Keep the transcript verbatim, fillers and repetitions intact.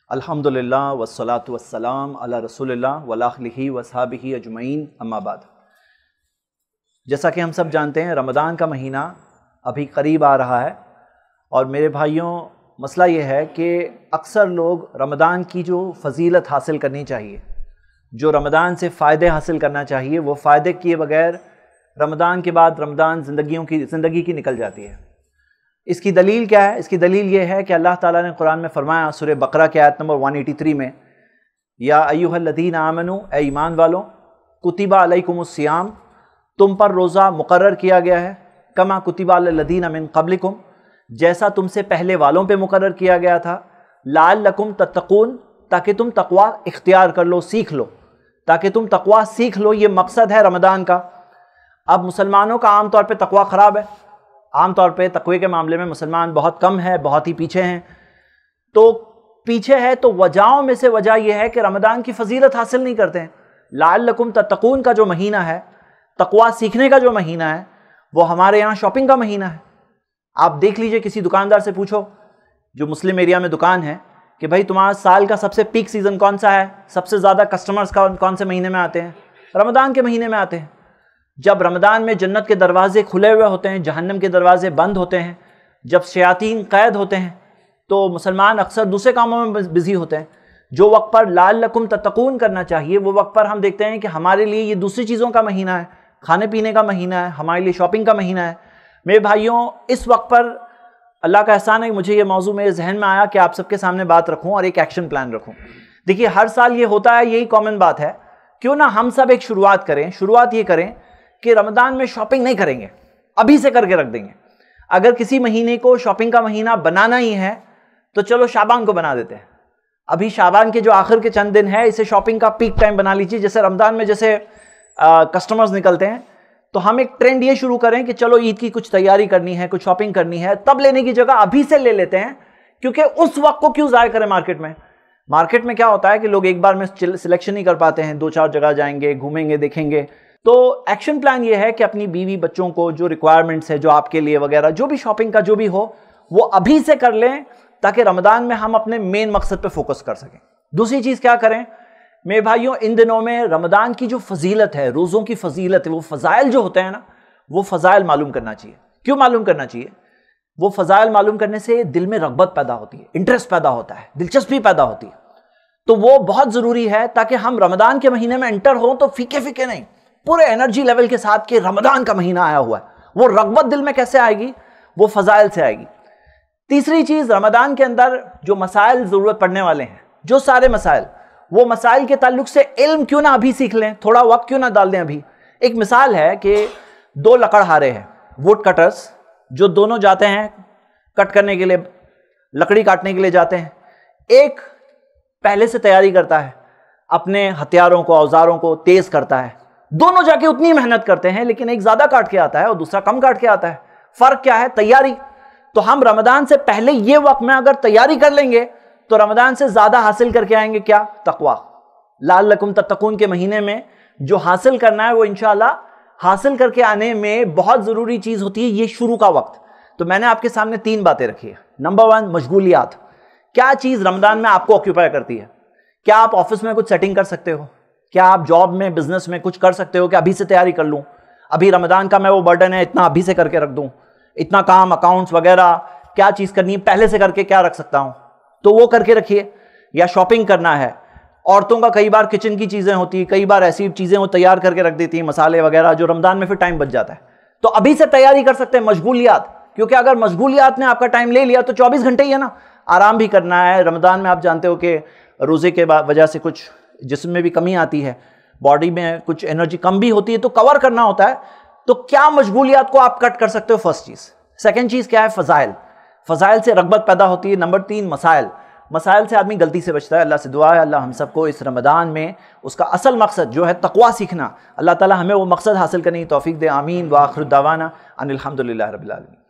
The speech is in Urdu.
الحمدللہ والصلاة والسلام علی رسول اللہ وعلی آلہ وصحبہ اجمعین، اما بعد۔ جیسا کہ ہم سب جانتے ہیں رمضان کا مہینہ ابھی قریب آ رہا ہے، اور میرے بھائیوں مسئلہ یہ ہے کہ اکثر لوگ رمضان کی جو فضیلت حاصل کرنی چاہیے، جو رمضان سے فائدے حاصل کرنا چاہیے، وہ فائدے کیے بغیر رمضان کے بعد رمضان زندگیوں کی زندگی کی نکل جاتی ہے۔ اس کی دلیل کیا ہے؟ اس کی دلیل یہ ہے کہ اللہ تعالیٰ نے قرآن میں فرمایا سورہ بقرہ کے آیت نمبر ایک سو تراسی میں، یا ایھا الذین آمنوا، اے ایمان والوں، کتب علیکم الصیام، تم پر روزہ مقرر کیا گیا ہے، کما کتب علی الذین من قبلکم، جیسا تم سے پہلے والوں پہ مقرر کیا گیا تھا، لعلکم تتقون، تاکہ تم تقوی اختیار کر لو، سیکھ لو، تاکہ تم تقوی سیکھ لو۔ یہ مقصد ہے رمضان کا۔ اب مسلمانوں کا عام طور پہ تقوی خراب ہے، عام طور پہ تقوی کے معاملے میں مسلمان بہت کم ہے، بہت ہی پیچھے ہیں۔ تو پیچھے ہے تو وجہوں میں سے وجہ یہ ہے کہ رمضان کی فضیلت حاصل نہیں کرتے ہیں۔ لعلکم تتقون کا جو مہینہ ہے، تقوی سیکھنے کا جو مہینہ ہے، وہ ہمارے یہاں شاپنگ کا مہینہ ہے۔ آپ دیکھ لیجئے، کسی دکاندار سے پوچھو جو مسلم ایریا میں دکان ہے کہ بھائی تمہارا سال کا سب سے پیک سیزن کون سا ہے، سب سے زیادہ کسٹمرز کون سے مہینے میں آتے ہیں؟ رمضان کے مہینے میں آتے ہیں۔ جب رمضان میں جنت کے دروازے کھلے ہوئے ہوتے ہیں، جہنم کے دروازے بند ہوتے ہیں، جب شیاطین قید ہوتے ہیں، تو مسلمان اکثر دوسرے کاموں میں بزی ہوتے ہیں۔ جو وقت پر لعلکم تتقون کرنا چاہیے، وہ وقت پر ہم دیکھتے ہیں کہ ہمارے لیے یہ دوسری چیزوں کا مہینہ ہے، کھانے پینے کا مہینہ ہے، ہمارے لیے شاپنگ کا مہینہ ہے۔ میرے بھائیوں، اس وقت پر اللہ کا احسان ہے کہ مجھے یہ موضوع میرے ذہن میں آیا کہ آپ سب کے سامنے بات رکھوں اور ایک ایکشن پلان رکھوں۔ دیکھیے، ہر سال یہ ہوتا ہے، یہی کامن بات ہے، کیوں نہ ہم سب ایک شروعات کریں شروعات یہ کریں کہ رمضان میں شاپنگ نہیں کریں گے، ابھی سے کر کے رکھ دیں گے۔ اگر کسی مہینے کو شاپنگ کا مہینہ بنانا ہی ہے تو چلو شعبان کو بنا دیتے ہیں۔ ابھی شعبان کے جو آخر کے چند دن ہے، اسے شاپنگ کا پیک ٹائم بنا لیجیے۔ جیسے رمضان میں جیسے کسٹمرز نکلتے ہیں، تو ہم ایک ٹرینڈ یہ شروع کریں کہ چلو عید کی کچھ تیاری کرنی ہے، کچھ شاپنگ کرنی ہے، تب لینے کی جگہ ابھی سے لے لیتے ہیں، کیونکہ اس وقت کو کیوں ضائع کریں مارکیٹ میں۔ مارکیٹ میں کیا ہوتا ہے کہ لوگ ایک بار میں سلیکشن نہیں کر پاتے ہیں، دو چار جگہ جائیں گے، گھومیں گے، دیکھیں گے۔ تو ایکشن پلان یہ ہے کہ اپنی بیوی بچوں کو جو ریکوائرمنٹس ہے، جو آپ کے لیے وغیرہ، جو بھی شاپنگ کا جو بھی ہو، وہ ابھی سے کر لیں، تاکہ رمضان میں ہم اپنے مین مقصد پہ فوکس کر سکیں۔ دوسری چیز کیا کریں میرے بھائیوں، ان دنوں میں رمضان کی جو فضیلت ہے، روزوں کی فضیلت ہے، وہ فضائل جو ہوتے ہیں نا، وہ فضائل معلوم کرنا چاہیے۔ کیوں معلوم کرنا چاہیے؟ وہ فضائل معلوم کرنے سے دل میں رغبت پیدا ہوتی ہے، انٹرسٹ پیدا ہوتا ہے، دلچسپی پیدا ہوتی ہے۔ تو وہ بہت ضروری ہے تاکہ ہم رمضان کے مہینے میں انٹر ہوں تو فیکے فیکے نہیں، پورے انرجی لیول کے ساتھ کہ رمضان کا مہینہ آیا ہوا ہے۔ وہ رغبت دل میں کیسے آئے گی؟ وہ فضائل سے آئے گی۔ تیسری چیز، رمضان کے اندر جو مسائل ضرورت پڑنے والے ہیں، جو سارے مسائل، وہ مسائل کے تعلق سے علم کیوں نہ ابھی سیکھ لیں، تھوڑا وقت کیوں نہ ڈال دیں ابھی۔ ایک مثال ہے کہ دو لکڑہارے ہیں، ووڈ کٹرز، جو دونوں جاتے ہیں کٹ کرنے کے لیے، لکڑی کاٹنے کے لیے جاتے ہیں۔ ایک پہلے سے تیاری کرتا ہے، اپنے ہتھیاروں کو، اوزاروں کو تیز کرتا ہے، دونوں جا کے اتنی محنت کرتے ہیں، لیکن ایک زیادہ کاٹ کے آتا ہے اور دوسرا کم کاٹ کے آتا ہے۔ فرق کیا ہے؟ تیاری۔ تو ہم رمضان سے پہلے یہ وقت میں اگر تیاری کر لیں گے تو رمضان سے زیادہ حاصل کر کے آئیں گے۔ کیا؟ تقوی۔ لعلکم تتقون کے مہینے میں جو حاصل کرنا ہے، وہ انشاءاللہ حاصل کر کے آنے میں بہت ضروری چیز ہوتی ہے یہ شروع کا وقت۔ تو میں نے آپ کے سامنے تین باتیں رکھی ہیں۔ نمبر ون، مشغولیات۔ کیا چیز رمضان میں آپ کو آکیوپائی کرتی ہے؟ کیا آپ آفس میں کچھ سیٹنگ کر سکتے ہو؟ کیا آپ جاب میں، بزنس میں کچھ کر سکتے ہو کہ ابھی سے تیاری کر لوں، ابھی رمضان کا میں وہ برڈن ہے، اتنا ابھی سے کر کے رکھ دوں، اتنا کام، اکاؤنٹس وغیرہ کیا چیز کرنی ہے پہلے سے کر کے کیا رکھ سکتا ہوں؟ تو وہ کر کے رکھیے۔ یا شاپنگ کرنا ہے، عورتوں کا کئی بار کچن کی چیزیں ہوتی ہیں، کئی بار ایسی چیزیں وہ تیار کر کے رکھ دیتی ہیں، مسالے وغیرہ، جو رمضان میں پھر ٹائم بچ جاتا ہے۔ تو ابھی سے تیاری کر سکتے ہیں۔ مشغولیات، کیونکہ اگر مشغولیات نے آپ کا ٹائم لے لیا تو چوبیس گھنٹے ہی ہے نا، آرام بھی کرنا ہے۔ رمضان میں آپ جانتے ہو کہ روزے کے وجہ سے کچھ جسم میں بھی کمی آتی ہے، باڈی میں کچھ انرجی کم بھی ہوتی ہے، تو کور کرنا ہوتا ہے۔ تو کیا مشغولیات کو آپ کٹ کر سکتے ہو؟ فرسٹ چیز۔ سیکنڈ چیز کیا ہے؟ فضائل۔ فضائل سے رغبت پیدا ہوتی ہے۔ نمبر تین، مسائل۔ مسائل سے آدمی غلطی سے بچتا ہے۔ اللہ سے دعا ہے اللہ ہم سب کو اس رمضان میں اس کا اصل مقصد جو ہے تقوی سیکھنا، اللہ تعالی ہمیں وہ مقصد حاصل کرنے کی توفیق دے۔ آمین۔ وآخر دعوانا ان الحمدللہ رب العالمین۔